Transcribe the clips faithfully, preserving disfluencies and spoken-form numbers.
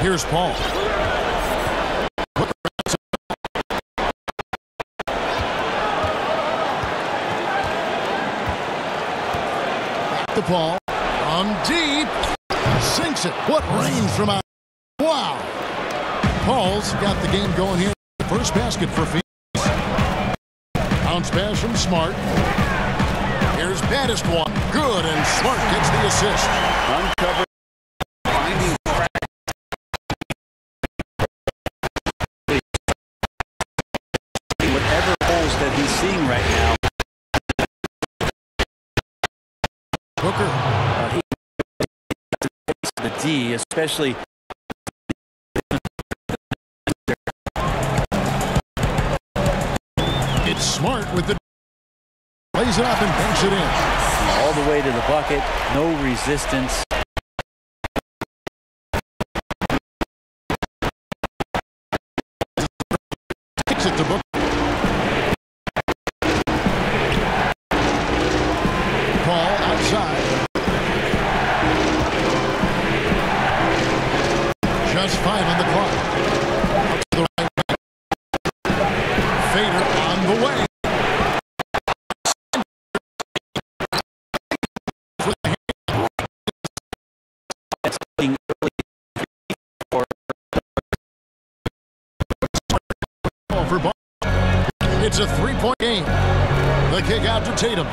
Here's Paul. The ball from deep. Sinks it. What range from out. Wow. Paul's got the game going here. First basket for Phoenix. Bounce pass from Smart. Here's baddest one. Good, and Smart gets the assist. Uncovered. Finding crack. Whatever holes that he's seeing right now. Booker. Uh, he the D, especially. It's Smart with the lays it up and banks it in. All the way to the bucket. No resistance. Takes it to Booker. Paul outside. Just five on the clock. Up to the right back. Fader on the way. For ball. It's a three-point game. The kick out to Tatum.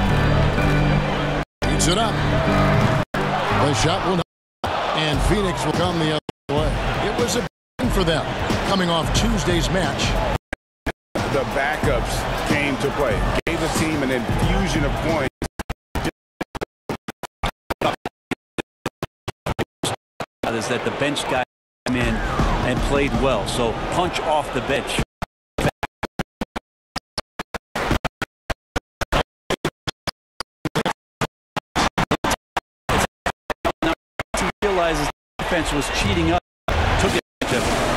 Beats it up. The shot will not. And Phoenix will come the other way. It was a win for them coming off Tuesday's match. The backups came to play. Gave the team an infusion of points. Is that the bench guy came in and played well. So punch off the bench. He realizes the defense was cheating up. Took it to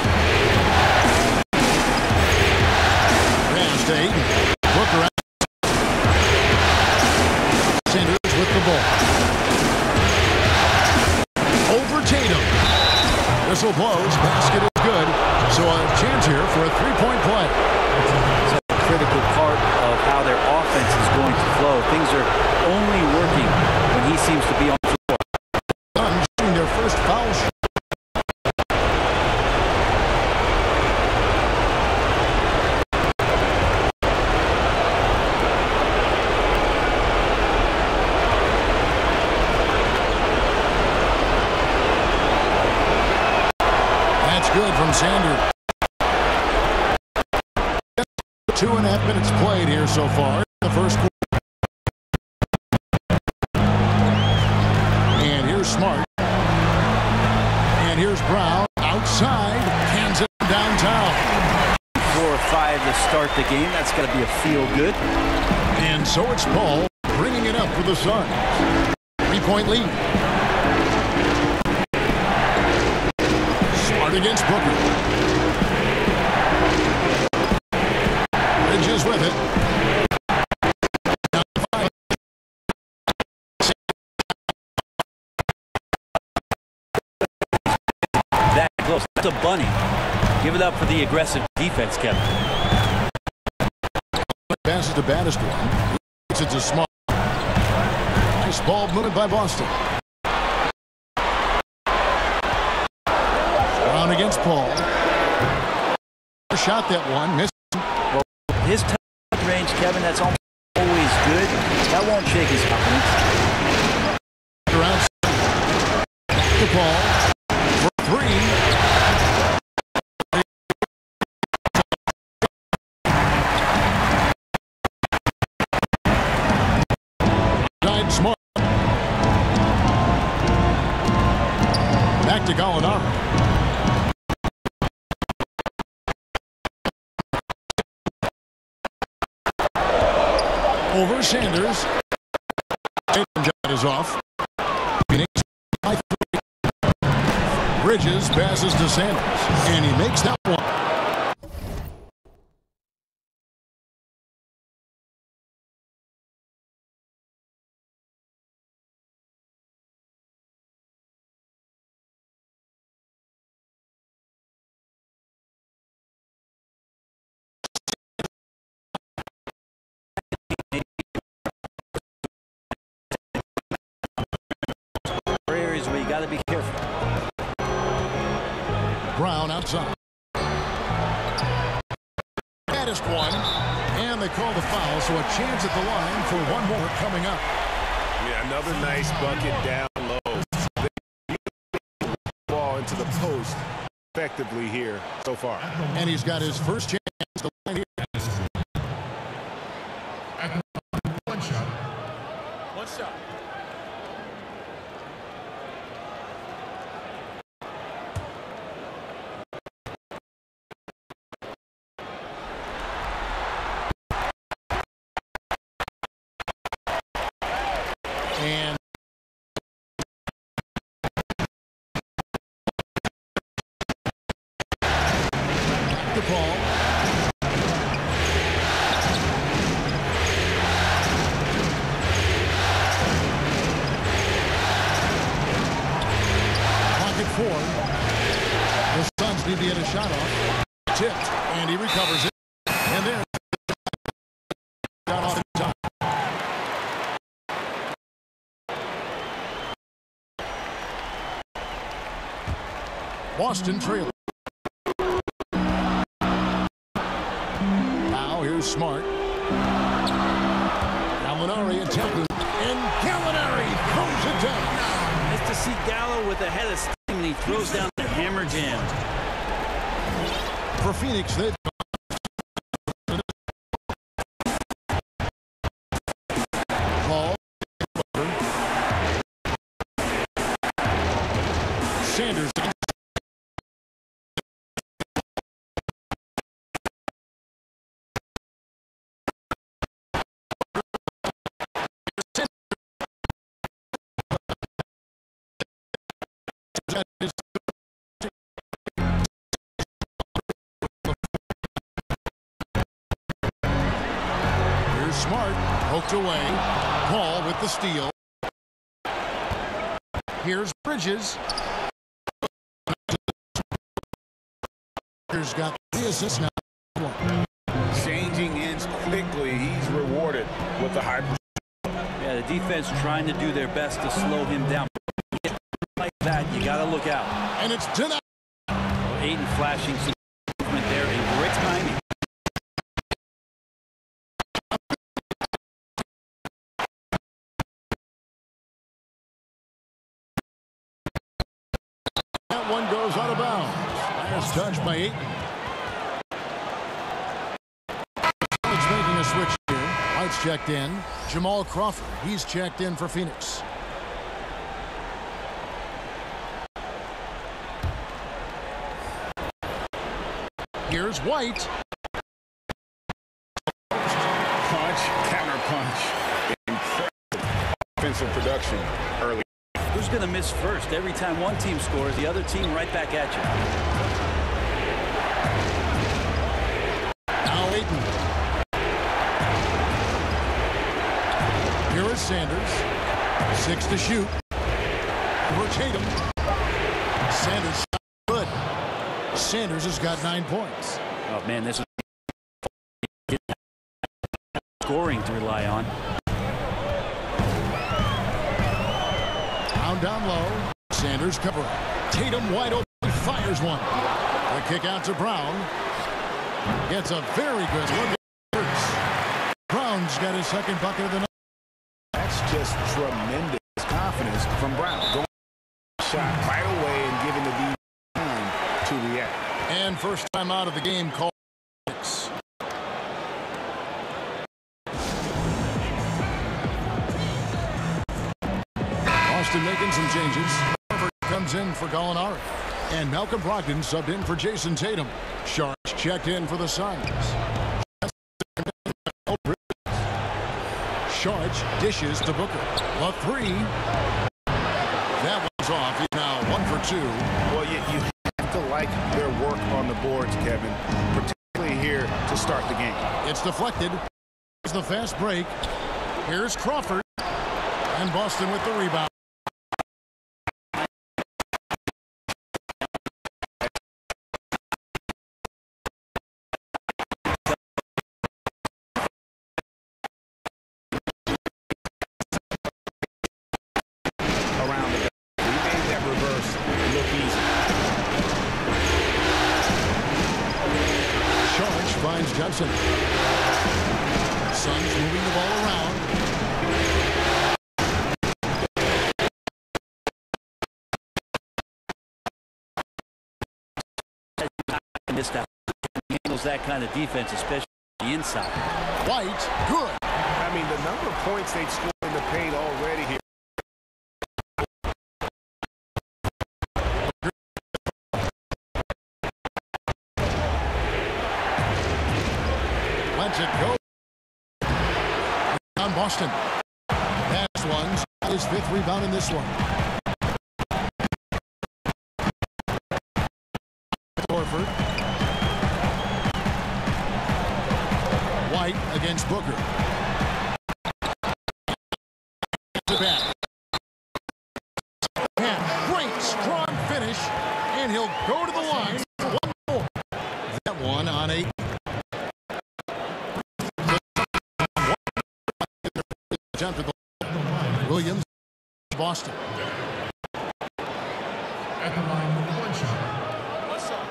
Pass to Ayton. Booker out. Sanders with the ball. Over Tatum. Whistle blows. Basket is good. So a chance here for a three-point play. It's a critical part of how their offense is going to flow. Things are only working when he seems to be on the floor. Suns shooting their first foul shot. Good from Sanders. Two and a half minutes played here so far in the first quarter. And here's Smart. And here's Brown outside. Hands it downtown. Four or five to start the game. That's got to be a feel good. And so it's Paul bringing it up for the Suns. Three-point lead. Against Booker. Bridges with it. That close. That's a bunny. Give it up for the aggressive defense, Kevin. Passes to baddest one. It's a small. Nice ball movement by Boston. Against Paul. Shot that one. Missed. Well, his range, Kevin, that's almost always good. That won't shake his confidence. Around the ball for three. Died Smart. Back to Gallinari. Over Sanders. Tatum shot is off. Phoenix by three. Bridges passes to Sanders, and he makes that one. Brown outside. Baddest one. And they call the foul, so a chance at the line for one more coming up. Yeah, another nice bucket down low. Ball into the post effectively here so far. And he's got his first chance to line here. One shot. One shot. And the ball. Pocket four. The Suns need to get a shot off. Tipped, and he recovers it. And there's shot off the top. Boston trail. Now here's Smart. Gallinari attacking. And Gallinari throws it down. Nice to see Gallo with a head of steam, and he throws down the hammer jam. For Phoenix, they've ball. Sanders. Here's Smart, poked away. Paul with the steal. Here's Bridges. Here's got the assist now. Changing ends quickly. He's rewarded with the high. Yeah, the defense trying to do their best to slow him down. Like that, you got to look out. And it's denied. Ayton flashing some movement there in great timing. That one goes out of bounds. Last touch by Ayton. It's making a switch here. White's checked in. Jamal Crawford, he's checked in for Phoenix. Here's White. Punch, counter punch. Incredible offensive production early. Who's going to miss first? Every time one team scores, the other team right back at you. Now Ayton. Here is Sanders. Six to shoot. Over Tatum. Sanders good. Sanders has got nine points. Oh, man, this is scoring to rely on. Down, down low. Sanders covering. Tatum wide open. Fires one. The kick out to Brown. Gets a very good look. Brown's got his second bucket of the night. That's just tremendous confidence from Brown. Going shot right away and giving the D time to react. And first time out of the game called. Boston making some changes. Harvard comes in for Gallinari. And Malcolm Brogdon subbed in for Jason Tatum. Sharks checked in for the Suns. Sharks dishes to Booker. A three. That one's off. He's now one for two. Well, you, you have to like their work on the boards, Kevin, particularly here to start the game. It's deflected. It's the fast break. Here's Crawford. And Boston with the rebound. Johnson. Suns moving the ball around. Missed out. He handles that kind of defense, especially the inside. White, good. I mean, the number of points they've scored in the paint already here. Lets it go. On Boston. Pass one's his fifth rebound in this one. Horford. White against Booker. To back. And great strong finish, and he'll go to the line for one more. That one on eight. Williams, Boston. At the line, one shot. What's up?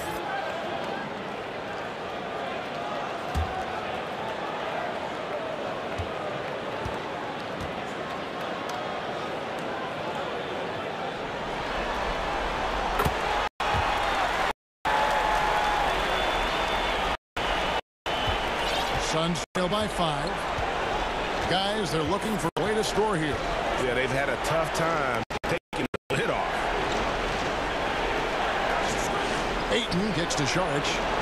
Suns trail by five. Guys, they're looking for a way to score here. Yeah, they've had a tough time taking the hit off. Ayton gets to Saric.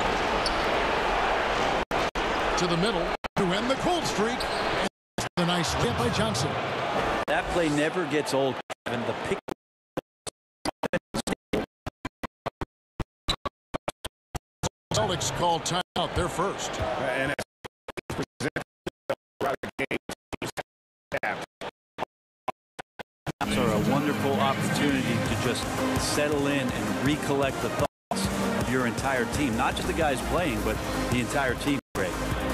To the middle to end the cold streak. And a nice hit by Johnson. That play never gets old. And the pick. Celtics call timeout. They're first. And it's are a wonderful opportunity to just settle in and recollect the thoughts of your entire team. Not just the guys playing, but the entire team. Great.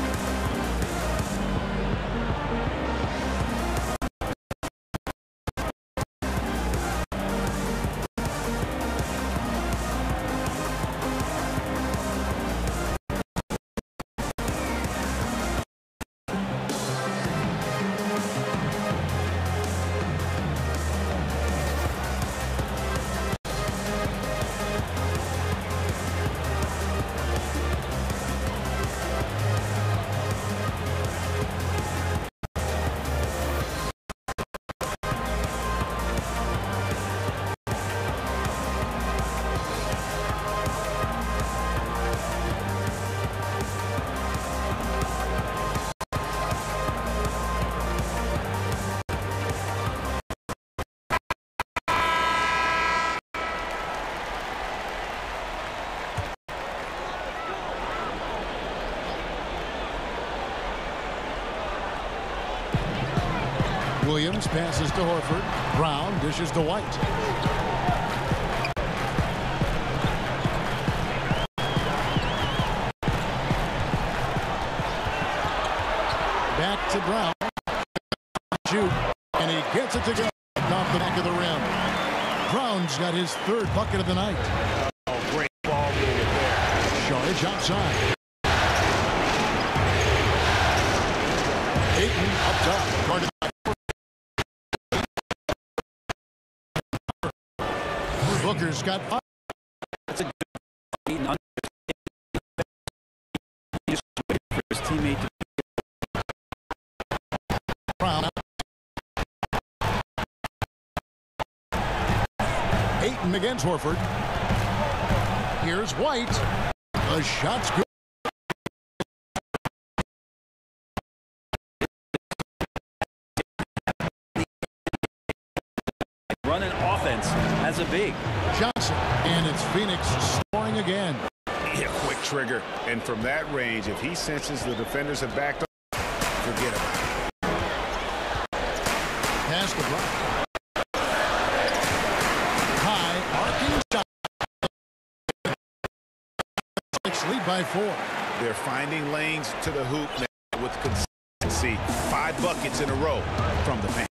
Williams passes to Horford. Brown dishes to White. Back to Brown. Shoot. And he gets it to go off the back of the rim. Brown's got his third bucket of the night. oh, great ball movement there. Saric outside. Ayton up top. Guarded by Booker's got five. That's a good Ayton. Just wait for his teammate to Brown. Ayton against Horford. Here's White. The shot's good. running offense as a big. Johnson, and it's Phoenix scoring again. Yeah, quick trigger. And from that range, if he senses the defenders have backed up, forget about it. Pass to Brown. High, arcing shot. Lead by four. They're finding lanes to the hoop now with consistency. Five buckets in a row from the paint.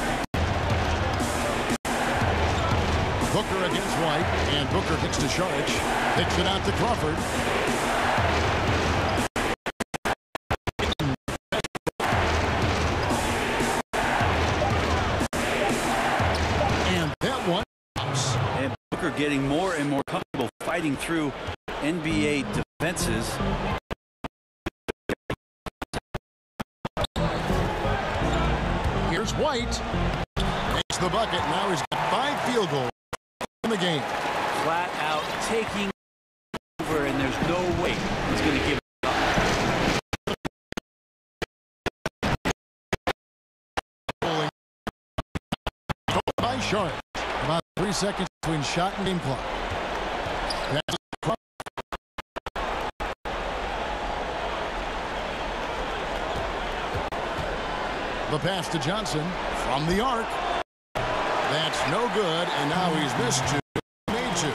Booker against White, and Booker kicks to Saric. Kicks it out to Crawford. getting more and more comfortable fighting through N B A defenses. Here's White. Makes the bucket. Now he's got five field goals in the game. Flat out taking over, and there's no way he's going to give it up. By Sharp. About three seconds between shot and game clock. That's the pass to Johnson from the arc. That's no good, and now he's missed two. Made two.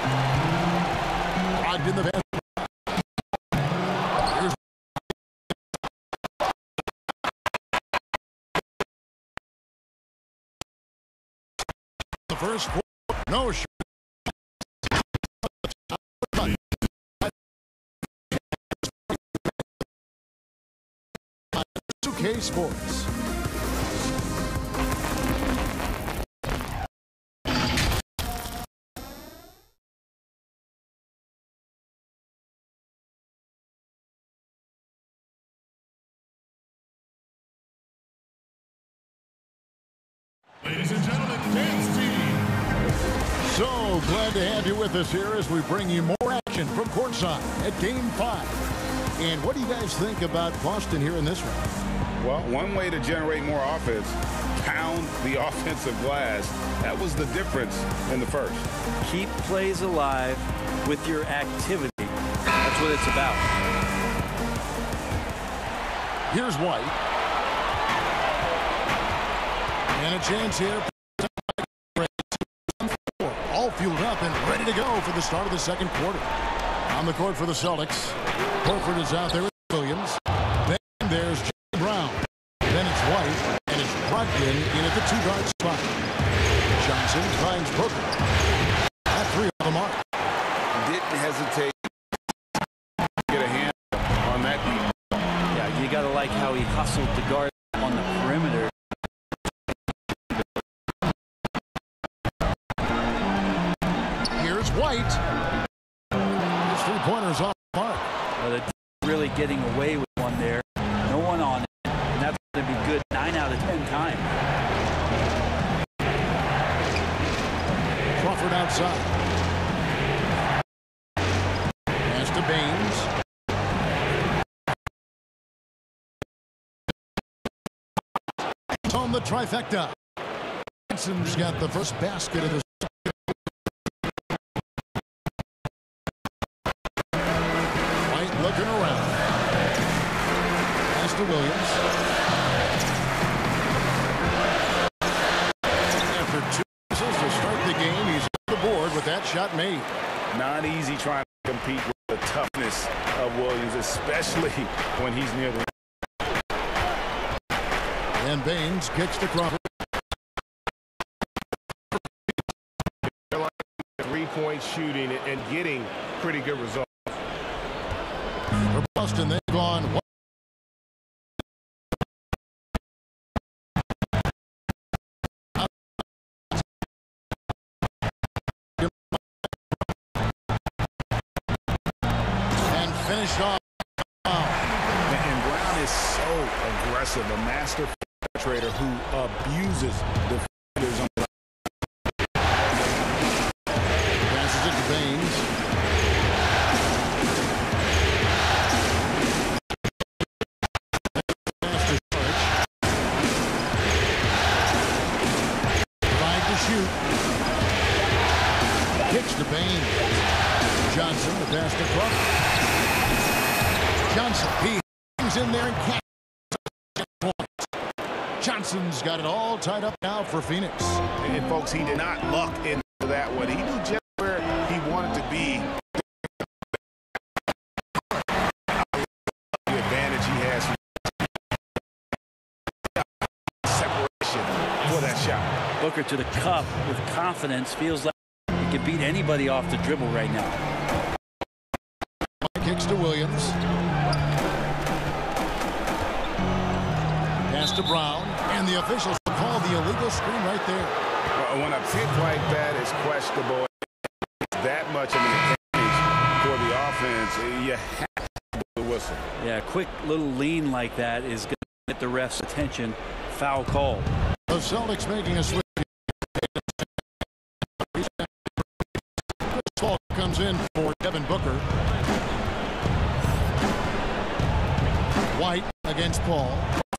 Logged in the pass. Here's the first four. No shot. two K Sports. Ladies and gentlemen, dance team. So glad to have you with us here as we bring you more action from courtside at Game five. And what do you guys think about Boston here in this one? Well, one way to generate more offense, pound the offensive glass. That was the difference in the first. Keep plays alive with your activity. That's what it's about. Here's White. And a chance here. All fueled up and ready to go for the start of the second quarter. On the court for the Celtics. Horford is out there with Williams. Then there's Jaylen Brown. Then it's White. And it's Brogdon in at the two-guard spot. Johnson finds Booker. At three on the mark. Didn't hesitate to get a hand on that beat. Yeah, you got to like how he hustled the guard on the perimeter. Here's White. His three-pointers off the mark. Well, they're really getting away with one there. No one on it. And that's going to be good nine out of ten times. Crawford outside. Pass to Baines. On the trifecta. Johnson's got the first basket of the White looking around. Pass to Williams. After two misses to start the game, he's on the board with that shot made. Not easy trying to compete with the toughness of Williams, especially when he's near the. And Baines kicks to Crawford. Three-point shooting and getting pretty good results. For Boston, they've gone one. And finished off. And Brown is so aggressive, a master penetrator who abuses defenders on the. Passes it to Baines. Pass to George. Tried to shoot. Kicks to Baines. Johnson, the pass to Crawford. Johnson, he hangs in there and can't. Johnson's got it all tied up now for Phoenix. And folks, he did not luck into that one. He knew just where he wanted to be. The advantage he has. Separation for that shot. Booker to the cup with confidence. Feels like he can beat anybody off the dribble right now. Kicks to Williams. Pass to Brown. And the officials call the illegal screen right there. When a pick like that is questionable, that much of an advantage for the offense, you have to blow the whistle. Yeah, a quick little lean like that is going to get the ref's attention. Foul call. The Celtics making a switch. This ball comes in for Devin Booker. White against Paul.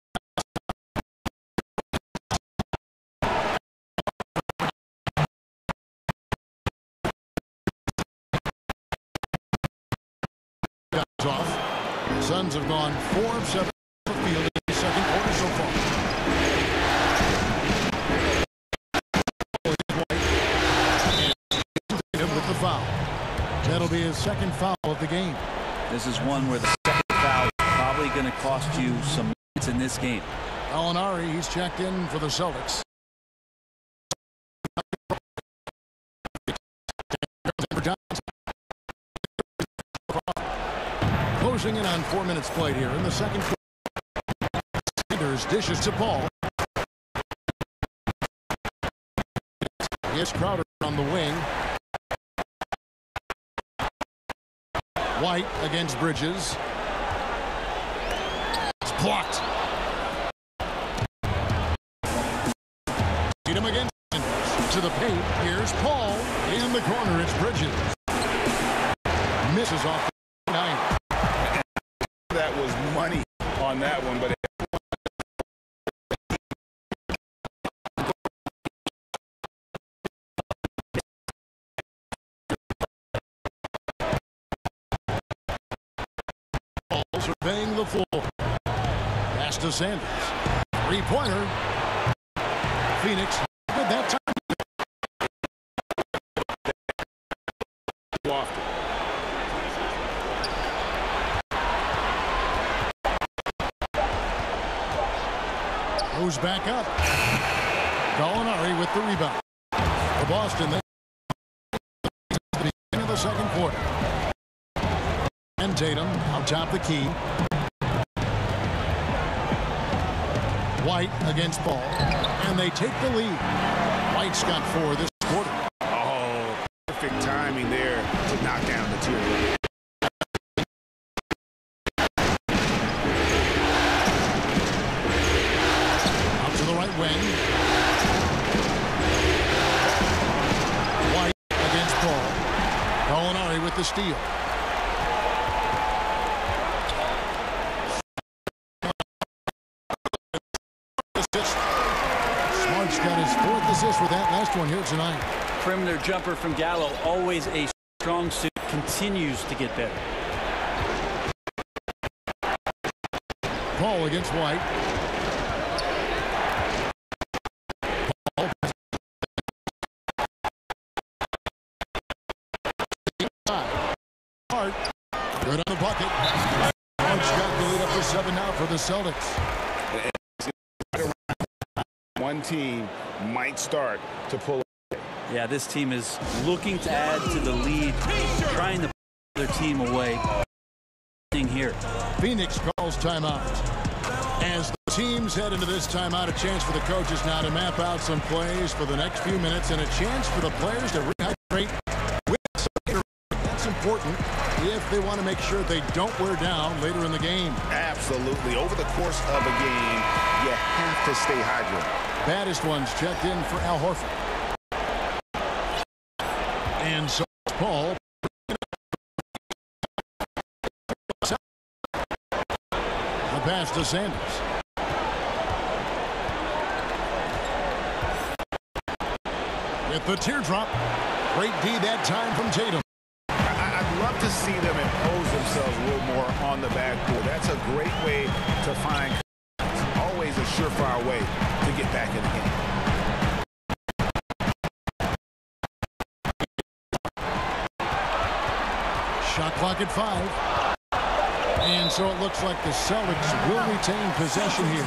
Off. The Suns have gone four of seven from the field in the second quarter so far. And with the foul. That'll be his second foul of the game. This is one where the second foul is probably going to cost you some minutes in this game. Gallinari, he's checked in for the Celtics. Closing in on four minutes played here in the second quarter. Sanders dishes to Paul. Here's Crowder on the wing. White against Bridges. It's blocked. Beat him against Sanders. To the paint. Here's Paul. In the corner, it's Bridges. Misses off the nine. That was money on that one, but it surveying the floor. Pass to Sanders. Three-pointer. Phoenix with that time. lofty. Goes back up. Gallinari with the rebound. For Boston, they the beginning of the second quarter. And Tatum out top the key. White against Ball. And they take the lead. White's got four this quarter. Oh, perfect timing there to knock down the tier. Wing. White against Paul. Gallinari with the steal. Smart's got his fourth assist with that last one here tonight. Perimeter jumper from Gallo, always a strong suit, continues to get better. Paul against White. Hart, good on the bucket. Hart's got the lead up to seven now for the Celtics. One team might start to pull. Yeah, this team is looking to add to the lead, trying to pull their team away. Here, Phoenix calls timeout. As the teams head into this timeout, a chance for the coaches now to map out some plays for the next few minutes and a chance for the players to rehydrate with some. That's important if they want to make sure they don't wear down later in the game. Absolutely. Over the course of a game, you have to stay hydrated. Baddest ones checked in for Al Horford. And so Paul. The pass to Sanders. With the teardrop. Great D that time from Tatum. I I'd love to see them impose themselves a little more on the backboard. That's a great way to find. It's always a surefire way to get back in the game. Shot clock at five. And so it looks like the Celtics will retain possession here.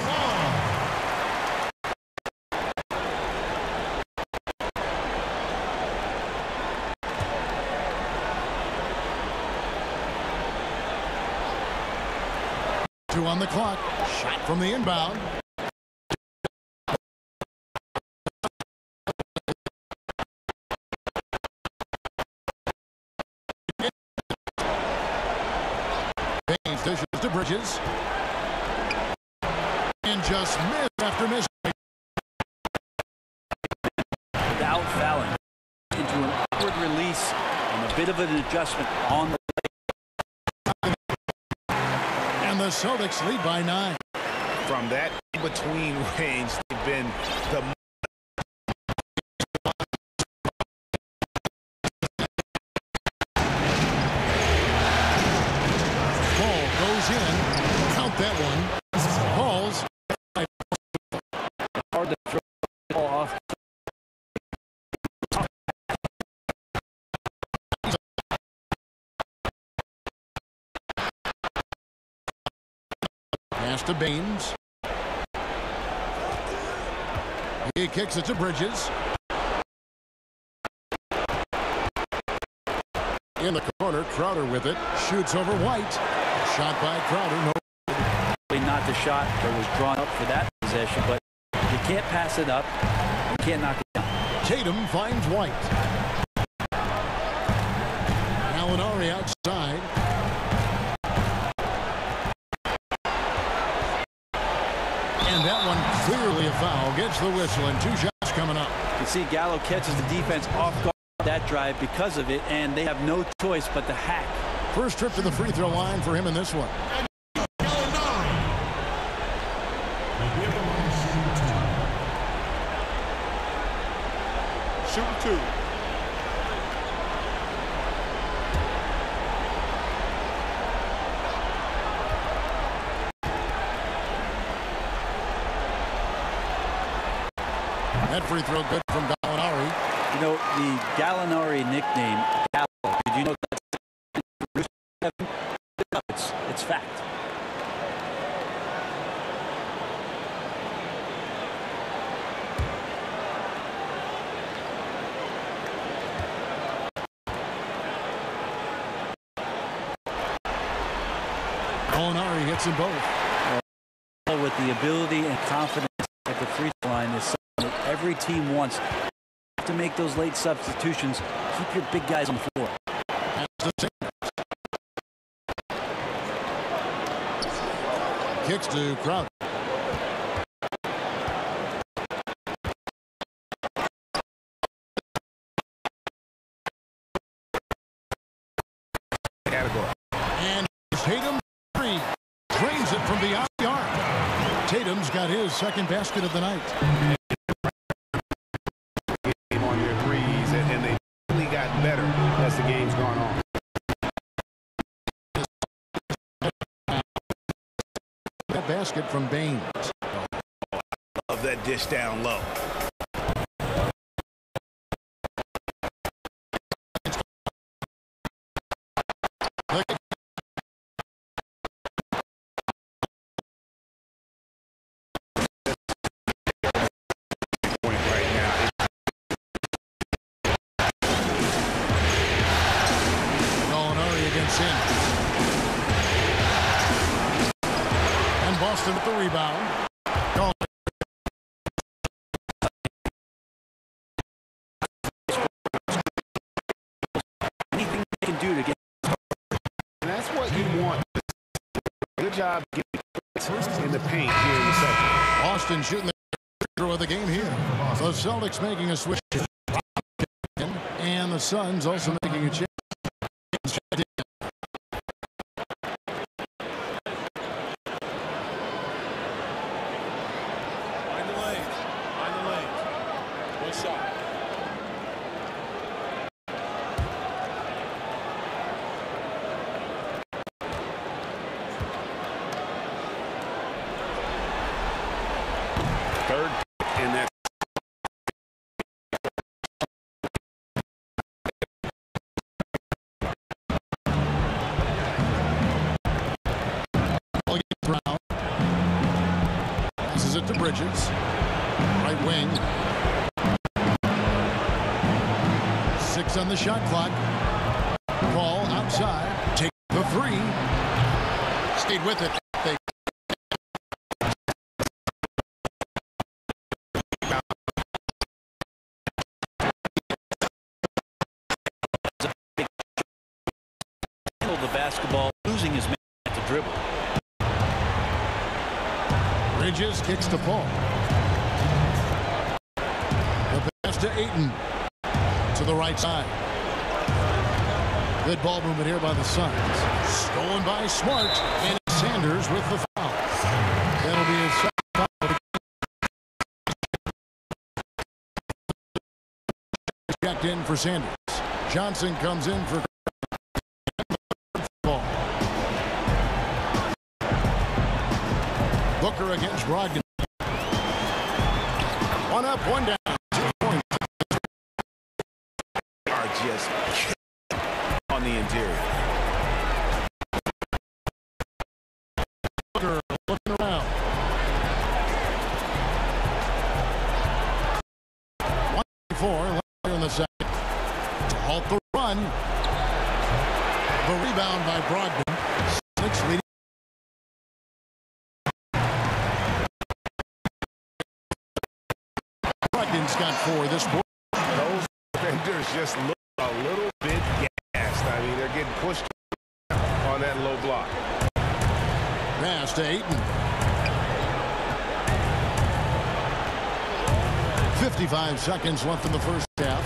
Two on the clock. Shot from the inbound. Bridges. And just miss after miss. Without fouling. Into an upward release and a bit of an adjustment on the play. And the Celtics lead by nine. From that in-between range, they've been the ball goes in. Count that one. Paul's hard to throw the ball off. pass to Baines. He kicks it to Bridges. In the corner, Crowder with it. Shoots over White. Shot by Crowder. No. Not the shot that was drawn up for that possession, but you can't pass it up. You can't knock it down. Tatum finds White. Gallinari outside. And that one clearly a foul. Gets the whistle and two shots coming up. You see Gallo catches the defense off guard that drive because of it, and they have no choice but to hack. First trip to the free throw line for him in this one. Shooting two. That free throw good from Gallinari. You know, the Gallinari nickname, Gallo, did you know that? It's, it's fact. Gallinari hits them both. Uh, with the ability and confidence at the free throw line is something that every team wants. To make those late substitutions, keep your big guys on the floor. Kicks to Crowder. category. And Tatum three drains it from beyond the arc. Tatum's got his second basket of the night. On your threes, and, and they really got better as the game's gone on. That basket from Baines. Love that dish down low. Boston with the rebound. Gone. Anything they can do to get. And that's what you want. Good job getting in the paint here in the second. Boston shooting the throw of the game here. The Celtics making a switch. And the Suns also making a change. Third in that. Brown passes it to Bridges. Right wing. Six on the shot clock. Ball outside. Take the three. Stayed with it. They the basketball, losing his man at the dribble. Bridges kicks to Paul. The pass to Ayton. To the right side. Good ball movement here by the Suns. Stolen by Smart. And Sanders with the foul. That'll be his second foul. Checked in for Sanders. Johnson comes in for ball. Booker against Brogdon. One up, one down. Two points. Are just on the interior. Booker looking around. one four later in the second. To halt the run. The rebound by Brogdon. Six leading. Brogdon's got four this quarter. Those defenders just look a little bit gassed. I mean, they're getting pushed on that low block. Pass to Ayton. fifty-five seconds left in the first half.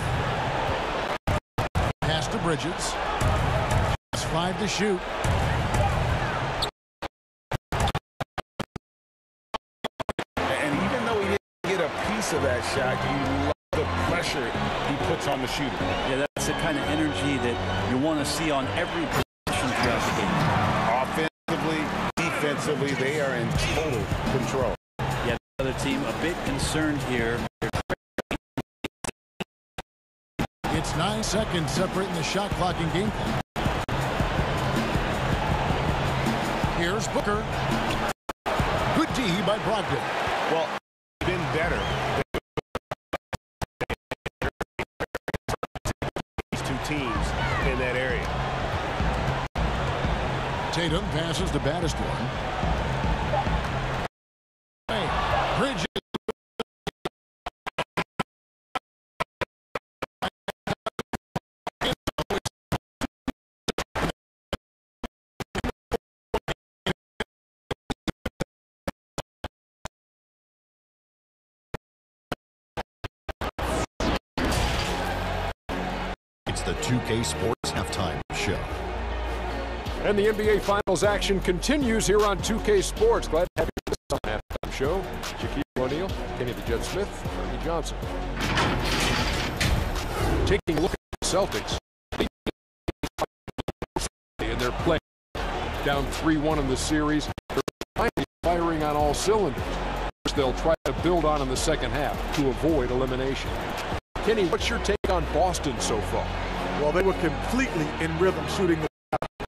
Pass to Bridges. It's five to shoot. And even though he didn't get a piece of that shot, you love the pressure he puts on the shooter. Yeah, that's the kind of energy that you want to see on every possession throughout the game. Offensively, defensively, they are in total control. Yeah, the other team a bit concerned here. It's nine seconds separating the shot clock and game clock. Here's Booker. Good D by Brogdon. Well, been better. These two teams in that area. Tatum passes to Battistorn. Hey, Bridges. The two K Sports Halftime Show. And the N B A Finals action continues here on two K Sports. Glad to have you with us on Halftime Show. Shaquille O'Neal, Kenny the Jet Smith, Ernie Johnson. Taking a look at the Celtics. And they're playing down three one in the series. They're finally firing on all cylinders. They'll try to build on in the second half to avoid elimination. Kenny, what's your take on Boston so far? Well, they were completely in rhythm shooting the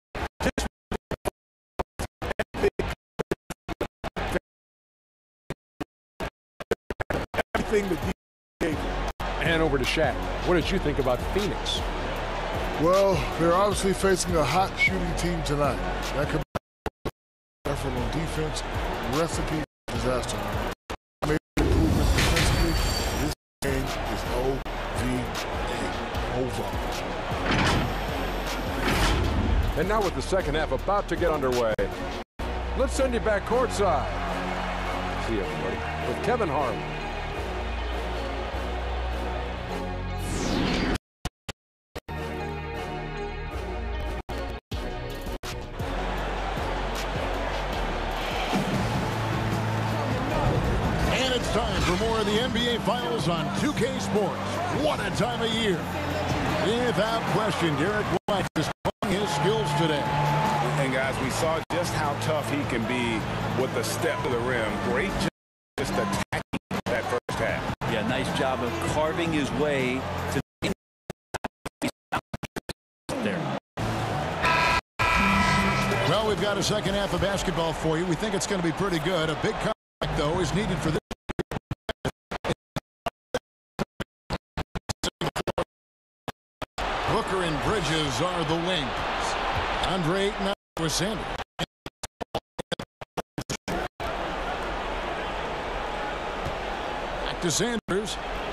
everything that he gave. And over to Shaq. What did you think about Phoenix? Well, they're obviously facing a hot shooting team tonight. That could be effort on defense, recipe for disaster. Maybe improvement defensively. This game is O V A. Over. And now with the second half about to get underway, let's send you back courtside. See you, everybody, with Kevin Harlan. And it's time for more of the N B A Finals on two K Sports. What a time of year. Without question, Derek White is playing his skills today. And guys, we saw just how tough he can be with the step to the rim. Great job just attacking that first half. Yeah, nice job of carving his way to the there. Well, we've got a second half of basketball for you. We think it's going to be pretty good. A big comeback, though, is needed for this. Booker and Bridges are the wings. Andre Ayton with Sanders. Back to Sanders.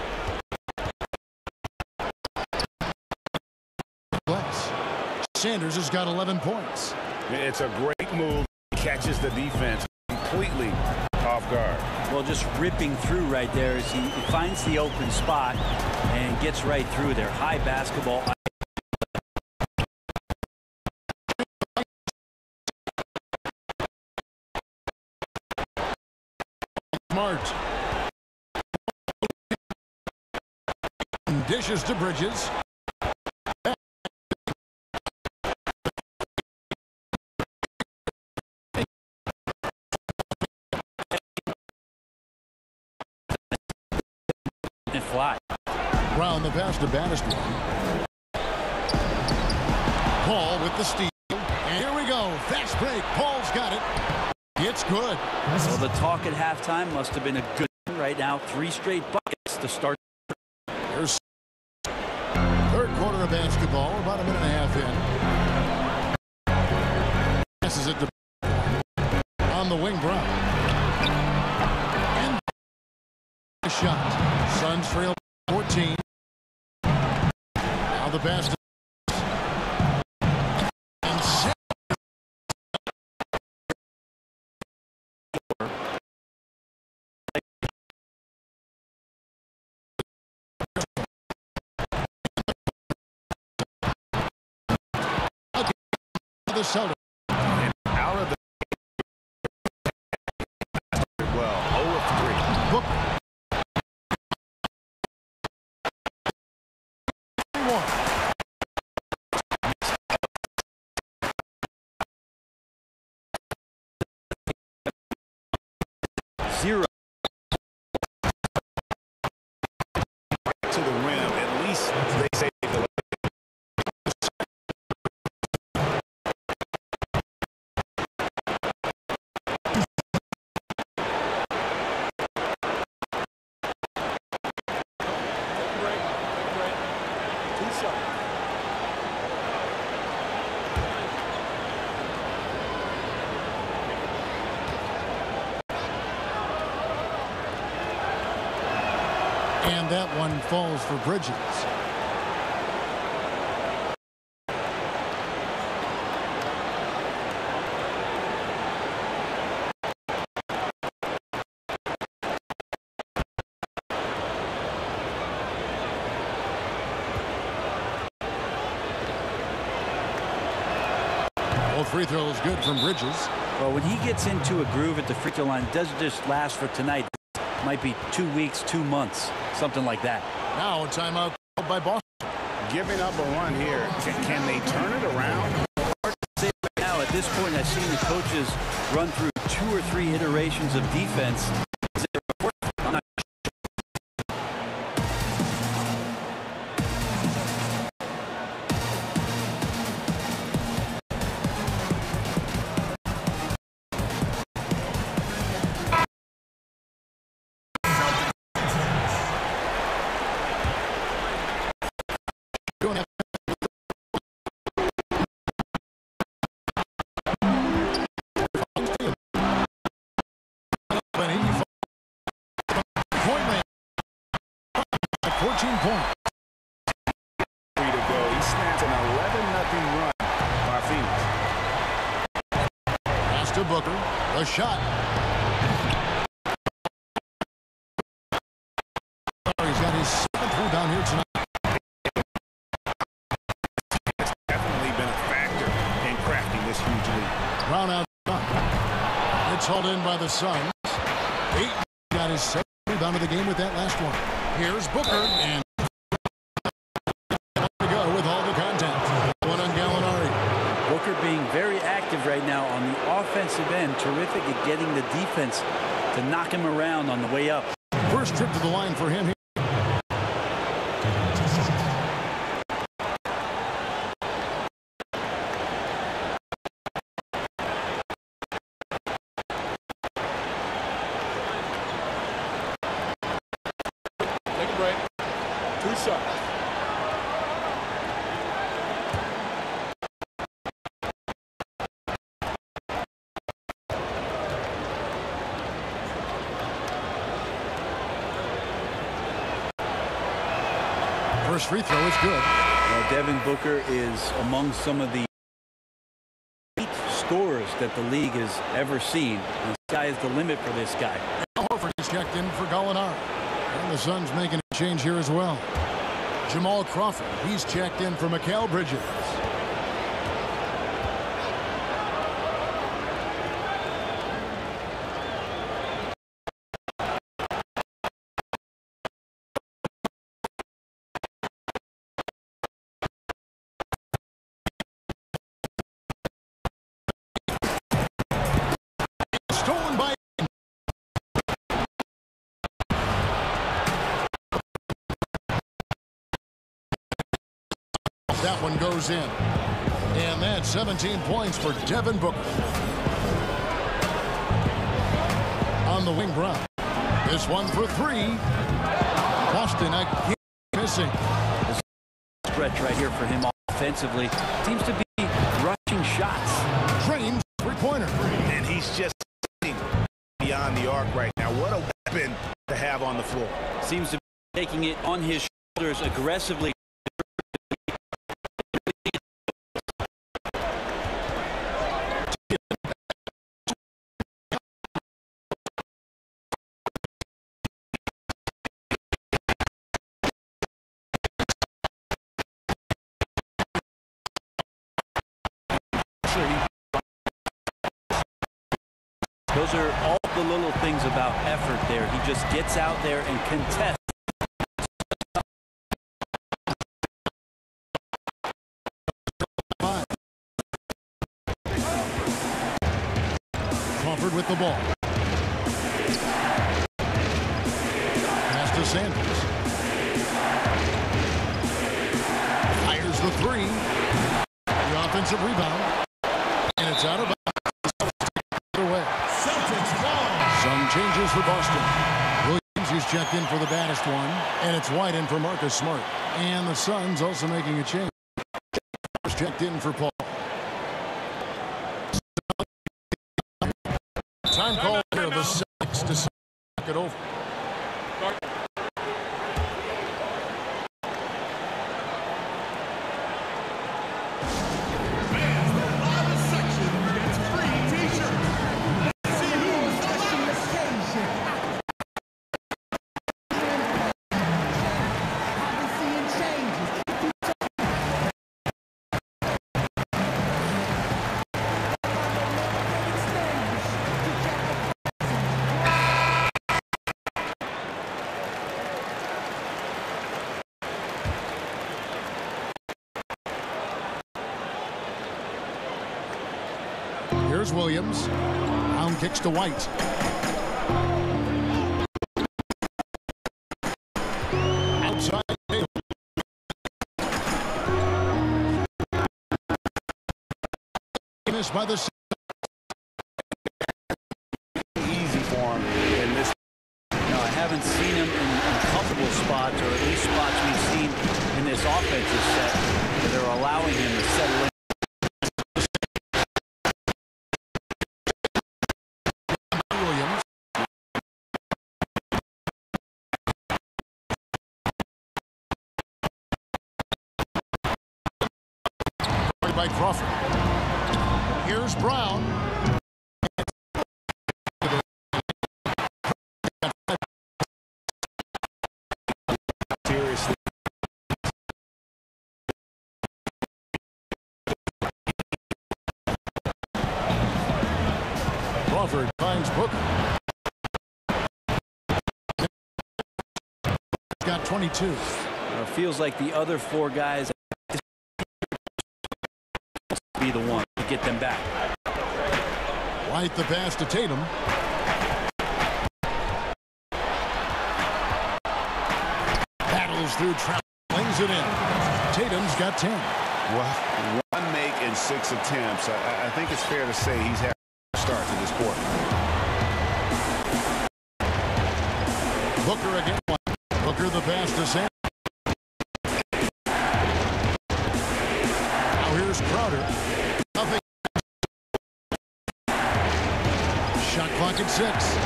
Sanders has got eleven points. It's a great move. He catches the defense completely off off guard? Well, just ripping through right there as he finds the open spot and gets right through there. High basketball. Smart. Dishes to Bridges. And fly. Brown the pass to Bannister. Paul with the steal. And here we go. Fast break. Paul's got it. It's good. Well, the talk at halftime must have been a good one. Right now, three straight buckets to start. Here's third quarter of basketball, about a minute and a half in. Passes it to on the wing, Brown. And a shot. Suns trail fourteen. Now the pass to and set. Minnesota. And out of the well, zero of three. Book. Zero. To the rim, at least they say the And that one falls for Bridges. All free throws good from Bridges. Well, when he gets into a groove at the free throw line, it doesn't just last for tonight. It might be two weeks, two months, something like that. Now a timeout by Boston. giving up a run here. Can, can they turn it around? Hard to say right now. At this point, I've seen the coaches run through two or three iterations of defense. I'm not fourteen points. Three to go. He snaps an eleven nothing run by Phoenix. Pass to Booker. The shot. He's got his seventh rebound here tonight. It's definitely been a factor in crafting this huge lead. Brown out. It's hauled in by the Suns. Eight got his seventh rebound of the game with that last one. Here's Booker, and to go with all the contact. One on Gallinari. Booker being very active right now on the offensive end. Terrific at getting the defense to knock him around on the way up. First trip to the line for him here. Take a break. Two shots. First free throw is good. Well, Devin Booker is among some of the eight scorers that the league has ever seen. sky is the limit for this guy. Horford is checked in for Gallinari. And the Suns making a change here as well. Jamal Crawford, he's checked in for Mikal Bridges. Stolen by that one goes in. And that's seventeen points for Devin Booker. On the wing, Brown. This one for three. Boston again missing. This stretch right here for him offensively seems to be rushing shots. Trains three-pointer. And he's just sitting beyond the arc right now. What a weapon to have on the floor. Seems to be taking it on his shoulders aggressively. Those are all the little things about effort there. He just gets out there and contests. Crawford with the ball. Pass to Sanders. Fires the three. The offensive rebound. And it's out of bounds. Away. Some changes for Boston. Williams is checked in for the baddest one. And it's White in for Marcus Smart. And the Suns also making a change. Checked in for Paul. Time call here. The six to knock it over. Here's Williams. Brown kicks to White. Outside. Missed by the Easy for him in this. No, I haven't seen him in, in comfortable spots, or at least spots we've seen in this offensive set that are allowing him to settle in. By Crawford. Here's Brown. Seriously. Crawford finds Booker. Got twenty-two. Well, it feels like the other four guys be the one to get them back. White the pass to Tatum. Battles through trap, flings it in. Tatum's got ten. Well, one make in six attempts. I, I think it's fair to say he's had a start to this quarter. Booker again. Booker the pass to Sam. Now here's Crowder. Nothing. Shot clock at six.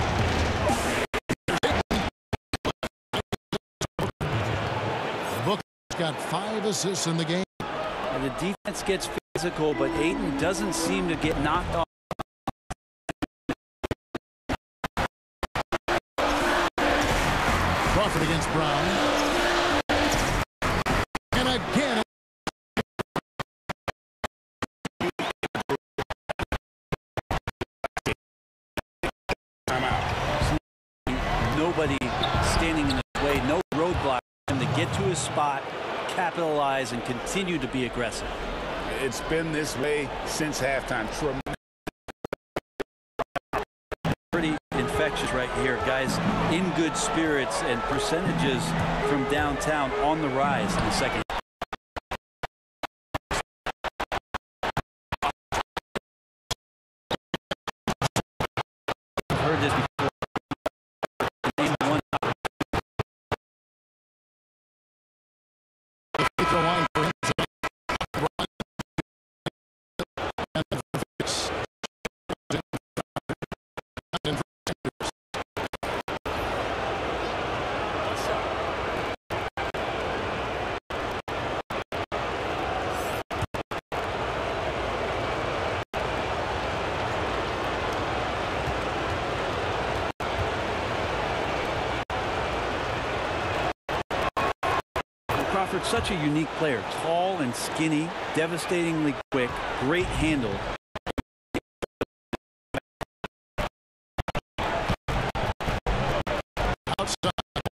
Booker's got five assists in the game. And the defense gets physical, but Ayton doesn't seem to get knocked off. Crawford against Brown. And again. Nobody standing in his way, no roadblock for him to get to his spot, capitalize, and continue to be aggressive. It's been this way since halftime. Pretty infectious right here. Guys in good spirits and percentages from downtown on the rise in the second. I've heard this before. Crawford, such a unique player, tall and skinny, devastatingly quick, great handle. Outside.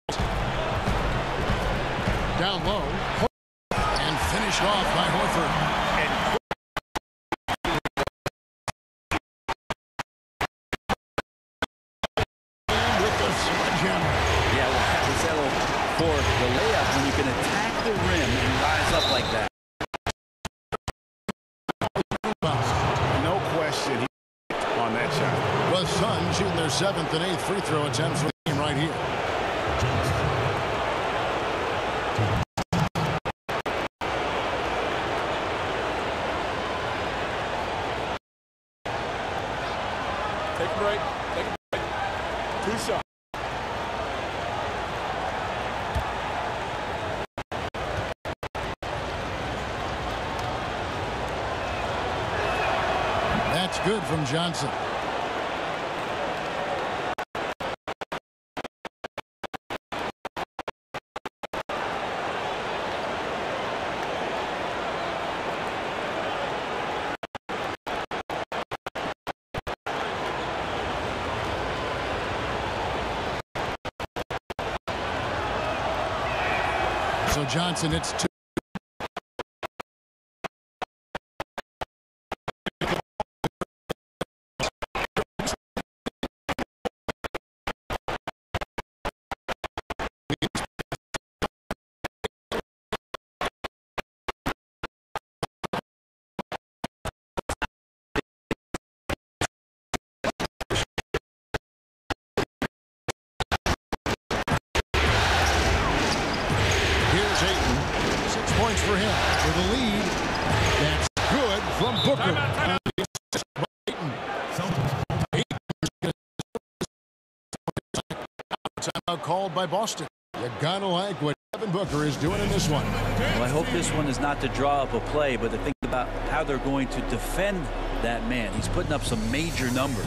Down low. And finished off by Horford. And with the sledgehammer. Yeah, well, that was settled for the layup when you can attack the rim and rise up like that. No question he on that shot. The Suns shooting their seventh and eighth free throw attempts for the game right here. Take a break. Take a break. Two shots. That's good from Johnson. So Johnson, it's two. Points for him with a lead. That's good from Booker. Timeout called by Boston. You gotta like what Devin Booker is doing in this one. Well, I hope this one is not to draw up a play, but to think about how they're going to defend that man. He's putting up some major numbers.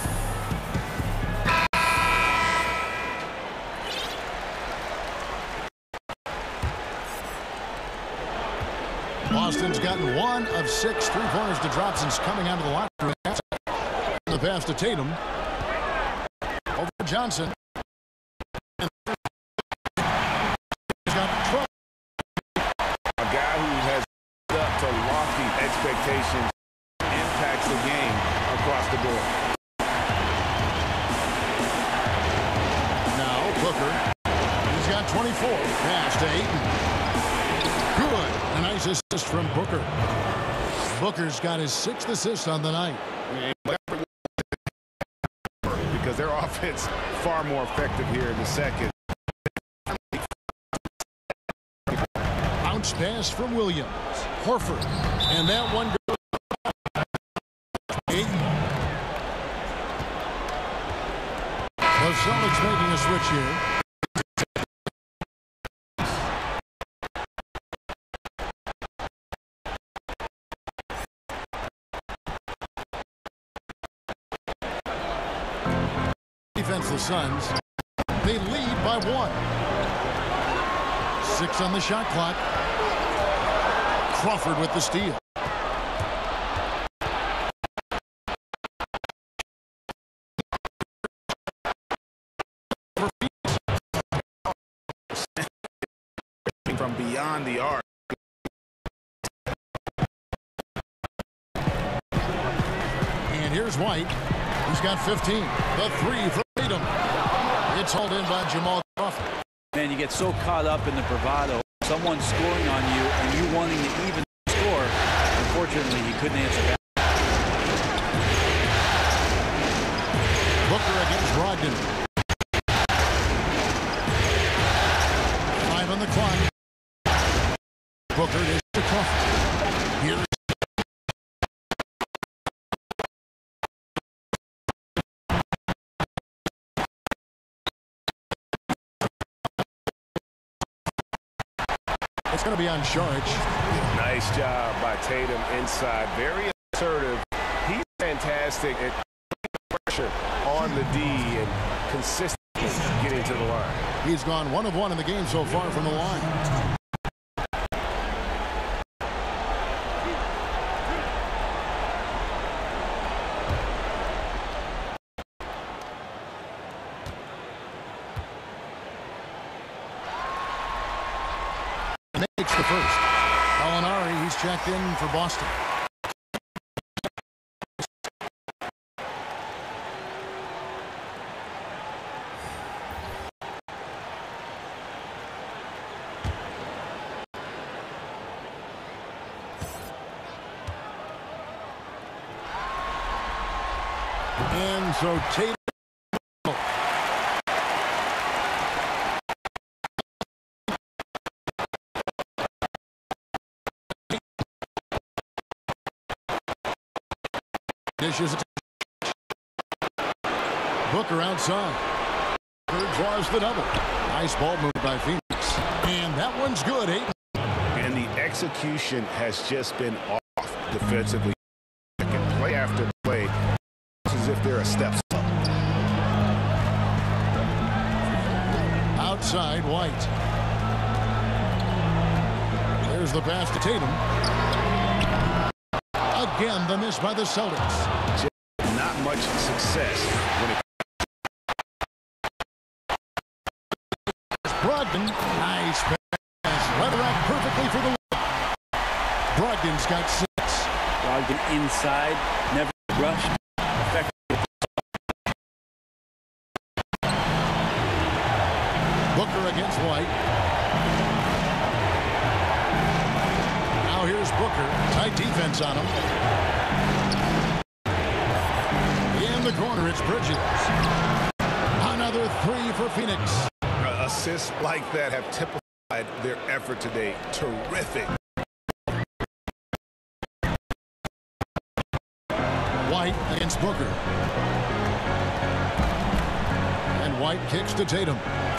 Boston's gotten one of six three-pointers to drop since coming out of the locker room. The pass to Tatum. Over to Johnson. He's got trouble. A guy who has up to lofty expectations impacts the game across the board. Now Booker. He's got twenty-four. Pass to Ayton. Good. A nice assist from Booker. Booker's got his sixth assist on the night. Because their offense far more effective here in the second. Bounce pass from Williams. Horford. And that one goes. Ayton. The Celtics making a switch here. Defense the Suns. They lead by one. Six on the shot clock. Crawford with the steal. From beyond the arc. And here's White. He's got fifteen. The three from Tatum. It's hauled in by Jamal Crawford. Man, you get so caught up in the bravado. Someone scoring on you and you wanting to even score. Unfortunately, he couldn't answer back. Booker against Brogdon. Five on the clock. Booker is to Crawford. Here is it's going to be on Saric. Nice job by Tatum inside. Very assertive. He's fantastic at pressure on the D and consistently getting to the line. He's gone one of one in the game so far from the line. Makes the first. Gallinari, he's checked in for Boston. And so Tatum. Dishes. Booker outside. Booker draws the double. Nice ball move by Phoenix. And that one's good, eight. And the execution has just been off defensively. Play after play. It's as if they're a step up. Outside, White. There's the pass to Tatum. Again, the miss by the Celtics. Just not much success when it Brogdon, nice pass. Let her out perfectly for the win. Brogdon's got six. Brogdon inside, never rushed. Effective. Booker against White. Now here's Booker. Tight defense on him. In the corner, it's Bridges. Another three for Phoenix. Uh, assists like that have typified their effort today. Terrific. White against Booker. And White kicks to Tatum.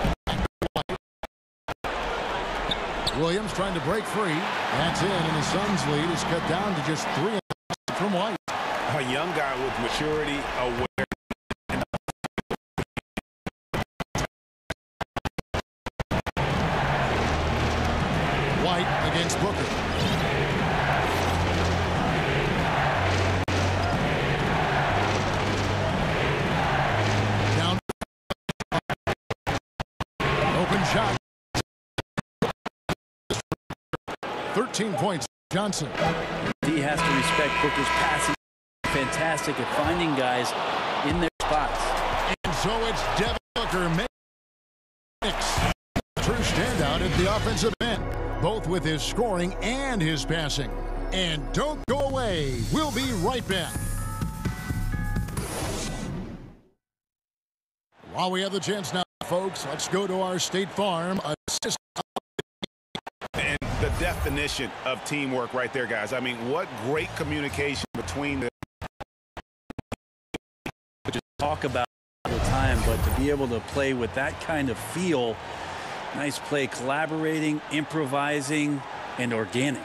Williams trying to break free. That's in, and the Suns' lead is cut down to just three from White. A young guy with maturity, aware. White against Booker. Down. Open shot. thirteen points, Johnson. He has to respect Booker's passing. Fantastic at finding guys in their spots. And so it's Devin Booker, Phoenix. True standout at the offensive end, both with his scoring and his passing. And don't go away. We'll be right back. While we have the chance now, folks, let's go to our State Farm assist. And the definition of teamwork right there, guys. I mean, what great communication between the Just talk about all the time, but to be able to play with that kind of feel, nice play, collaborating, improvising, and organic.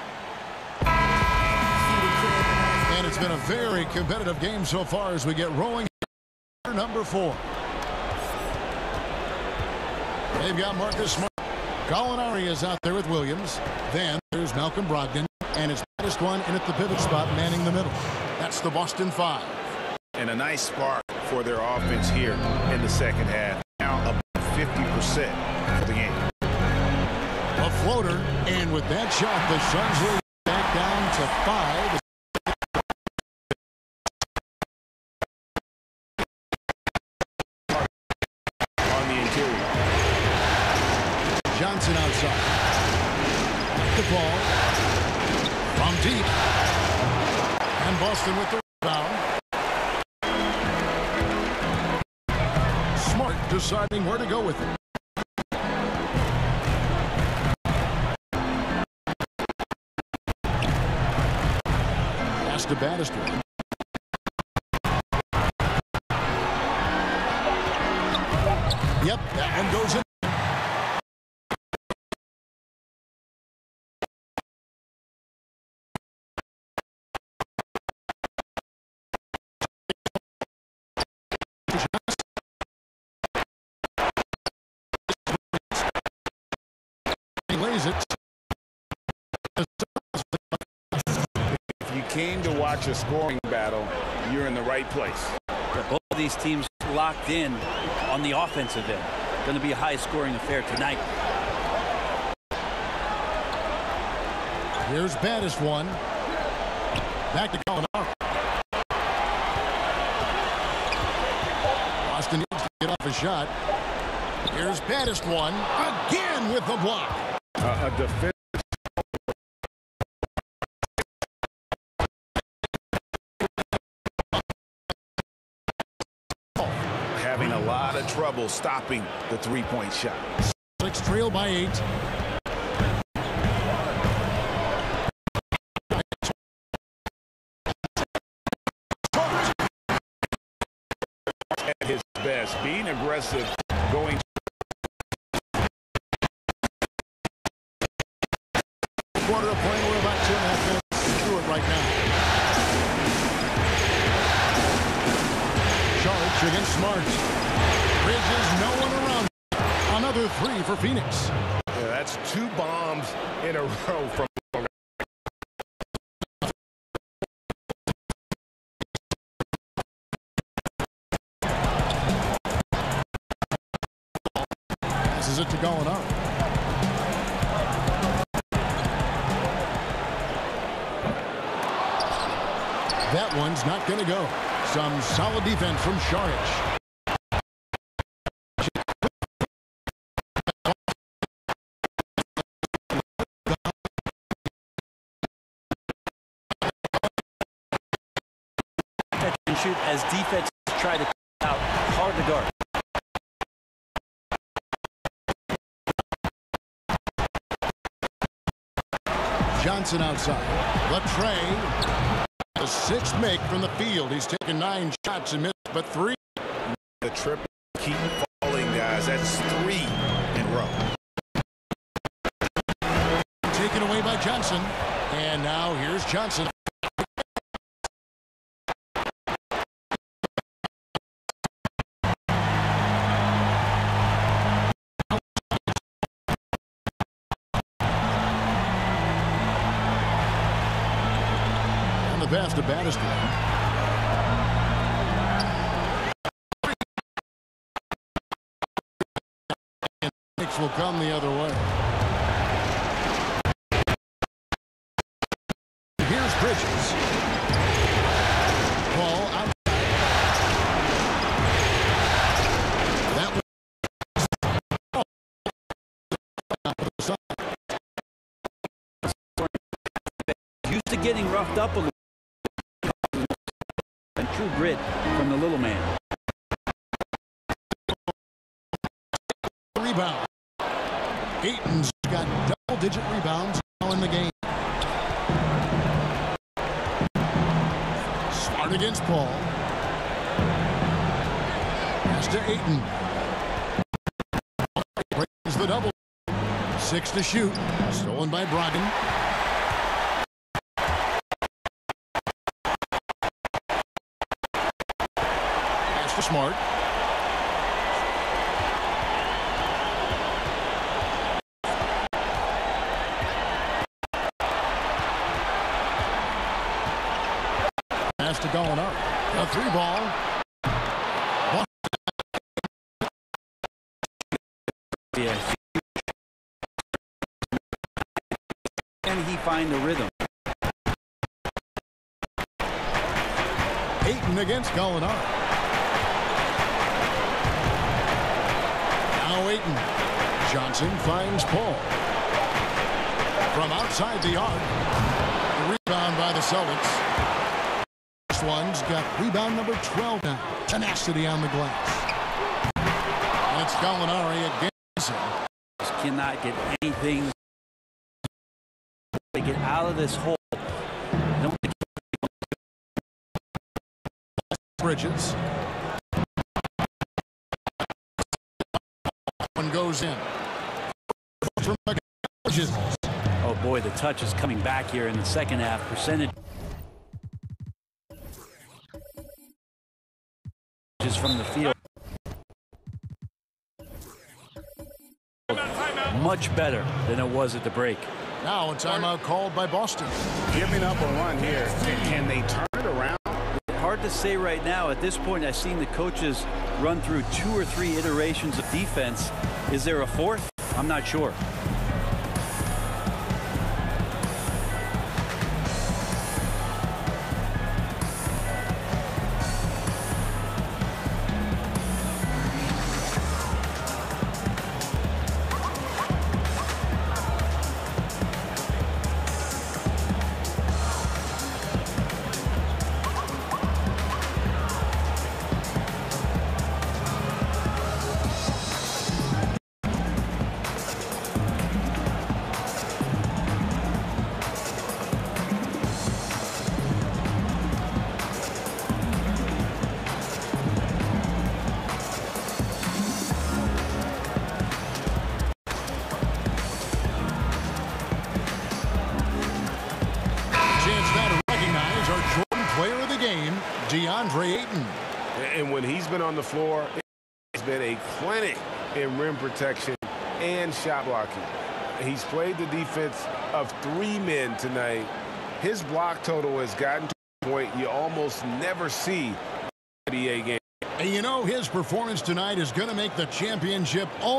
And it's been a very competitive game so far as we get rolling. Number four. They've got Marcus Smart. Gallinari is out there with Williams. Then there's Malcolm Brogdon. And it's baddest one in at the pivot spot, manning the middle. That's the Boston Five. And a nice spark for their offense here in the second half. Now about fifty percent for the game. A floater. And with that shot, the Suns will back down to five. On the interior. Johnson outside. The ball from deep. And Boston with the rebound. Smart deciding where to go with it. Pass to Bannister. Yep, that one goes in. He lays it. If you came to watch a scoring battle, you're in the right place. Both of these teams locked in on the offensive end. Going to be a high-scoring affair tonight. Here's baddest one. Back to Gallinari. Boston needs to get off a shot. Here's baddest one. Again with the block. Uh, a defense. Having a lot of trouble stopping the three-point shot. Six trail by eight. At his best, being aggressive, going. Quarter of play. We're about two and a half minutes through it right now. Charge against Smart. Bridges, no one around. Another three for Phoenix. Yeah, that's two bombs in a row from. Passes it to Gallinari. That one's not going to go. Some solid defense from Šarić. Catch and shoot as defense try to out. Hard to guard. Johnson outside. Latrey. The sixth make from the field. He's taken nine shots and missed but three. The triple keep falling, guys. That's three in a row. Taken away by Johnson. And now here's Johnson. Pass to Bannister. And Phoenix will come the other way. Here's Bridges. Ball out. That was used to getting roughed up a little. And true grit from the little man. Rebound. Ayton's got double-digit rebounds now in the game. Smart against Paul. Pass to Ayton. Breaks the double. Six to shoot. Stolen by Brogdon. Smart. three ball. Yeah. Can he find the rhythm? Ayton against Gallinari. Now Ayton. Johnson finds Paul. From outside the arc. Rebound by the Celtics. This one's got rebound number twelve now. Tenacity on the glass. That's Gallinari against him. Just cannot get anything to get out of this hole. Don't Bridges. One goes in. Oh boy, the touch is coming back here in the second half. Percentage from the field. Much better than it was at the break. Now a timeout called by Boston. Giving up a run here. Can they turn it around? Hard to say right now. At this point, I've seen the coaches run through two or three iterations of defense. Is there a fourth? I'm not sure. DeAndre Ayton. And when he's been on the floor, it's been a clinic in rim protection and shot blocking. He's played the defense of three men tonight. His block total has gotten to a point you almost never see in an N B A game. And you know, his performance tonight is going to make the championship all.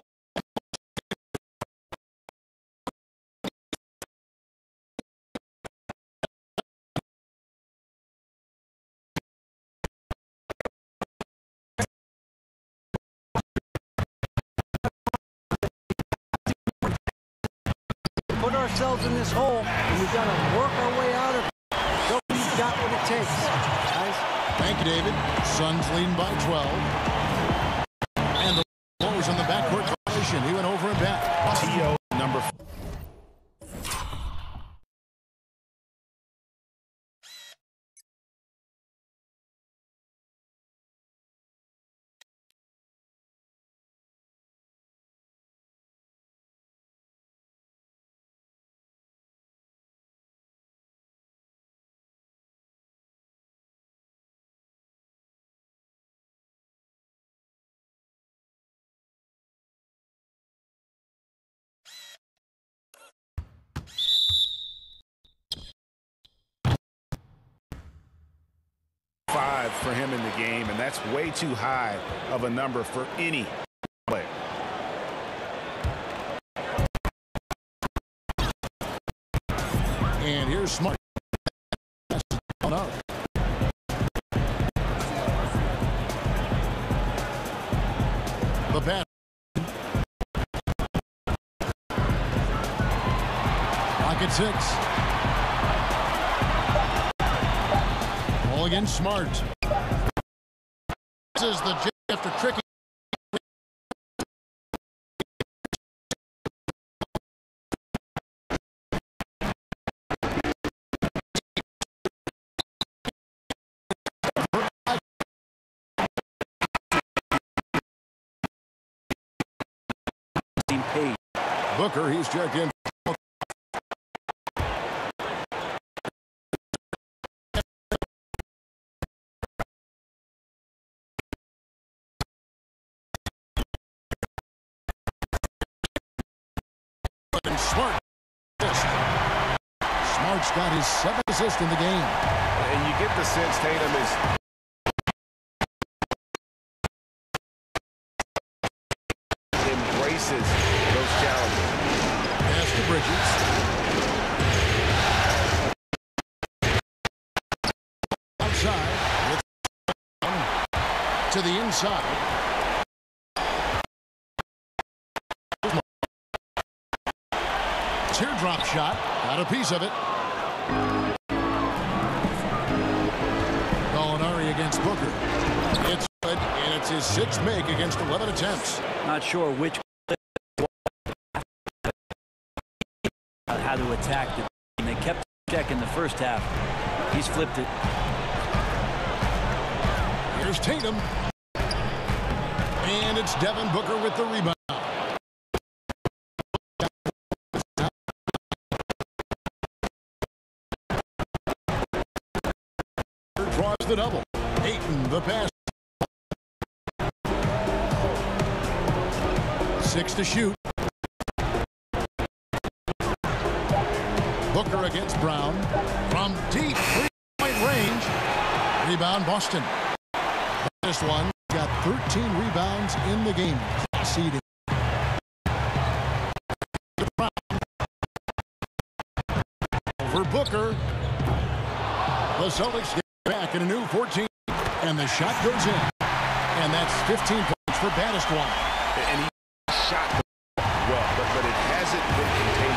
Put ourselves in this hole, and we've got to work our way out of it. So we've got what it takes, guys. Thank you, David. Suns leading by twelve. And the Warriors in the backcourt violation. He went over and back. T O number four. Five for him in the game, and that's way too high of a number for any player. And here's Smart. No. The bat. Rocket six. Ball against Smart. This is the J after tricky. Booker, he's checked in. Smart. Smart's got his seventh assist in the game. And you get the sense Tatum is faces those challenges. Pass to Bridges. Outside. With to the inside. Teardrop shot. Got a piece of it. Gallinari against Booker. It's good, and it's his sixth make against eleven attempts. Not sure which how to attack the team. They kept check in the first half. He's flipped it. Here's Tatum. And it's Devin Booker with the rebound. Draws the double. Ayton the pass. Six to shoot. Booker against Brown. From deep three-point range. Rebound Boston. This one got thirteen rebounds in the game. Seeding. Over Booker. The Celtics get back in a new fourteen. And the shot goes in. And that's fifteen points for Baddest One. And he shot well, but, but it hasn't been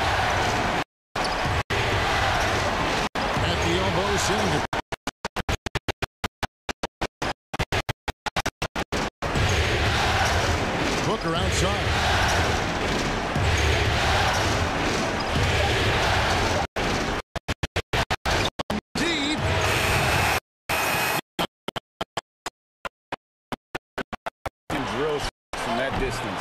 contagious. At the elbow, Sanders. Booker outside. Deep. Can drill from that distance.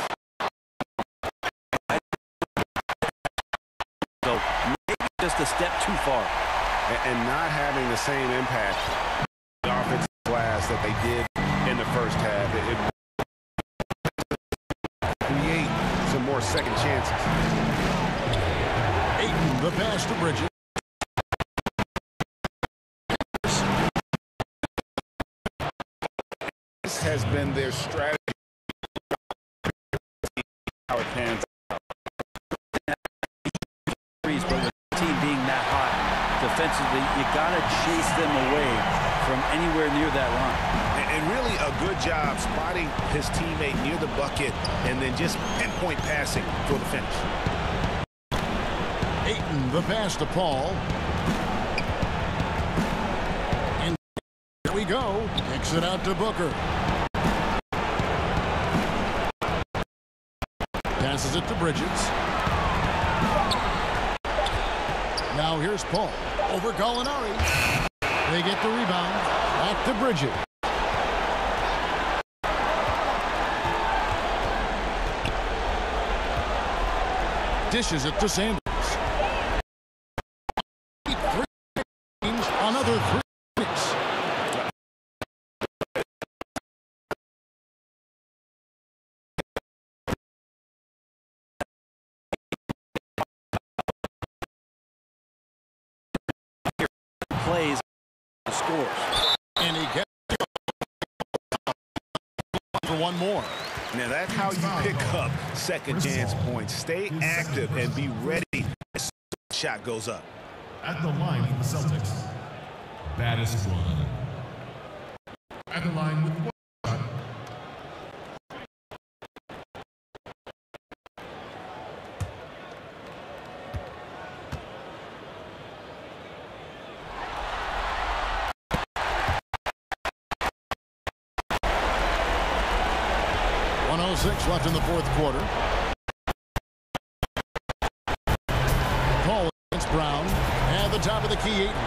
So maybe just a step too far. And not having the same impact on the offensive glass that they did in the first half. It, it create some more second chances. Ayton the pass to Bridges. This has been their strategy. How it pans out. But with the team being that hot defensively, you got to chase them away from anywhere near that line. And really a good job spotting his teammate near the bucket and then just pinpoint passing for the finish. Ayton the pass to Paul. And here we go. Kicks it out to Booker. Passes it to Bridges. Now here's Paul. Over Gallinari. They get the rebound. Back to Bridges. Dishes it to Sanders. Three games, another three minutes. Plays, scores. And he gets for one more. Now that's how you pick up second chance points. Stay active and be ready as the shot goes up. At the line for the Celtics, Baddest One. At the line with one shot. one oh six left in the fourth quarter. Paul against Brown. At the top of the key, Ayton.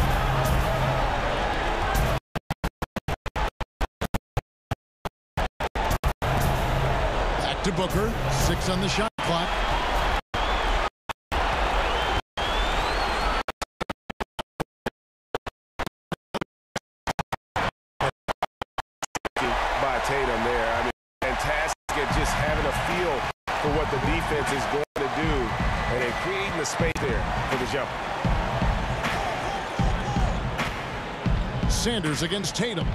Back to Booker. Six on the shot clock. By Tatum there. I mean, fantastic at just having a feel for what the defense is going to do and then creating the space there for the jumper. Sanders against Tatum.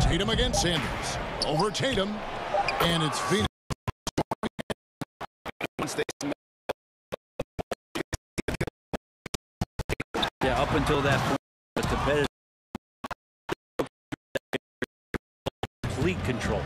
Tatum against Sanders. Over Tatum. And it's Phoenix. Yeah, up until that point, but the better complete control.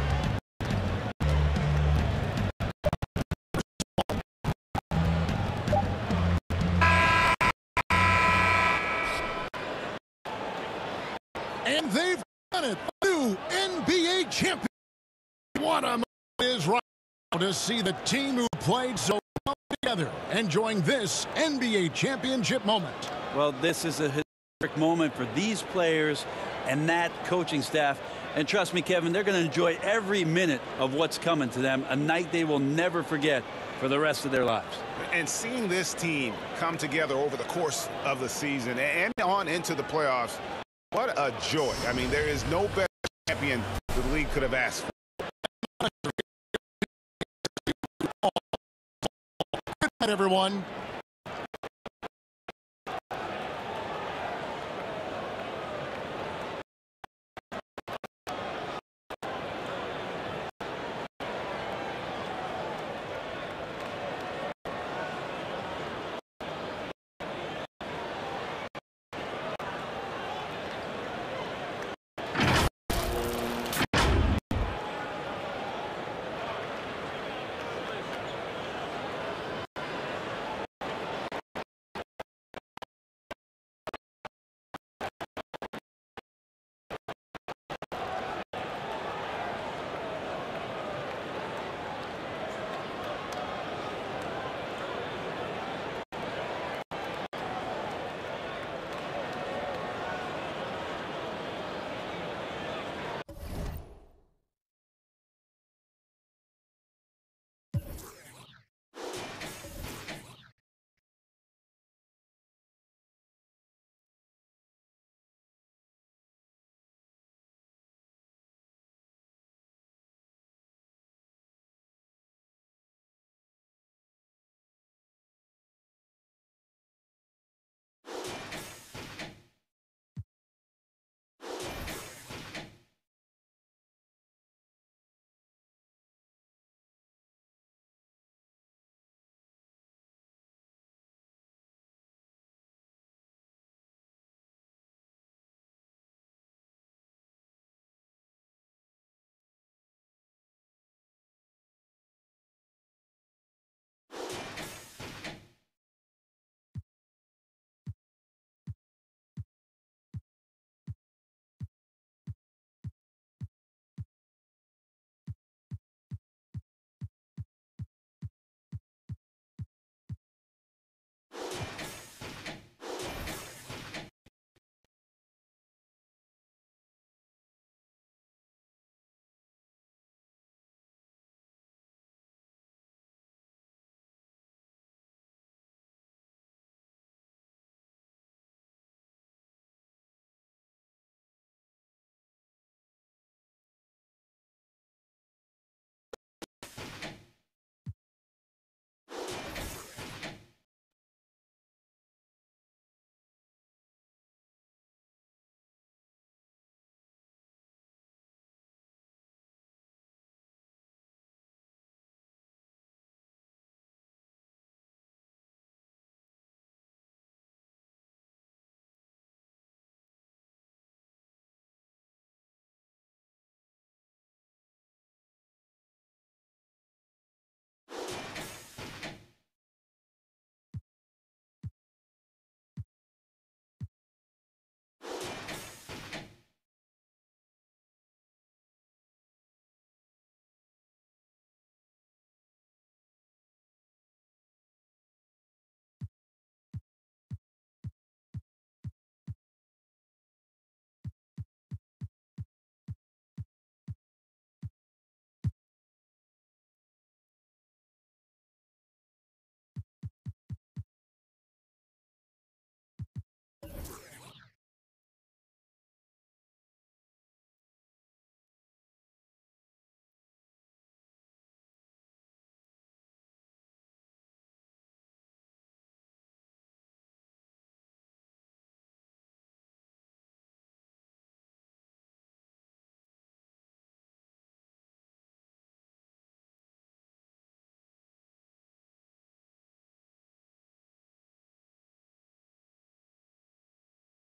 And they've done it. New N B A champion. What a moment is right now to see the team who played so well together enjoying this N B A championship moment. Well, this is a historic moment for these players and that coaching staff. And trust me, Kevin, they're going to enjoy every minute of what's coming to them, a night they will never forget for the rest of their lives. And seeing this team come together over the course of the season and on into the playoffs, what a joy. I mean, there is no better champion the league could have asked for. Good night, everyone.